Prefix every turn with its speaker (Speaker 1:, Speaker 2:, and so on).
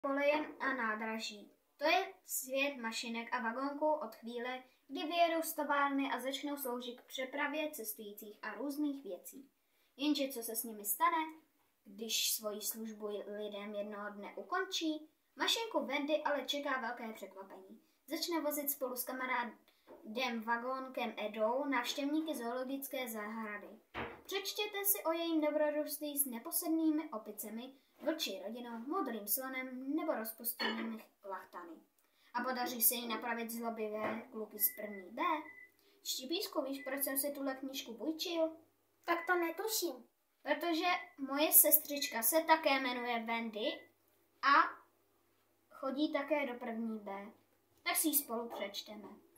Speaker 1: Kolejem a nádraží. To je svět mašinek a vagónků od chvíle, kdy vyjedou z továrny a začnou sloužit k přepravě cestujících a různých věcí. Jenže co se s nimi stane, když svoji službu lidem jednoho dne ukončí? Mašinku Wendy ale čeká velké překvapení. Začne vozit spolu s kamarádem vagónkem Edou návštěvníky zoologické zahrady. Přečtěte si o jejím dobrodružství s neposednými opicemi, vlčí rodinou, modrým slonem nebo rozpustněnými lachtany. A podaří se jí napravit zlobivé kluky z první B? Štípísku, víš, proč jsem si tuhle knížku půjčil?
Speaker 2: Tak to netuším.
Speaker 1: Protože moje sestřička se také jmenuje Wendy a chodí také do první B. Tak si ji spolu přečteme.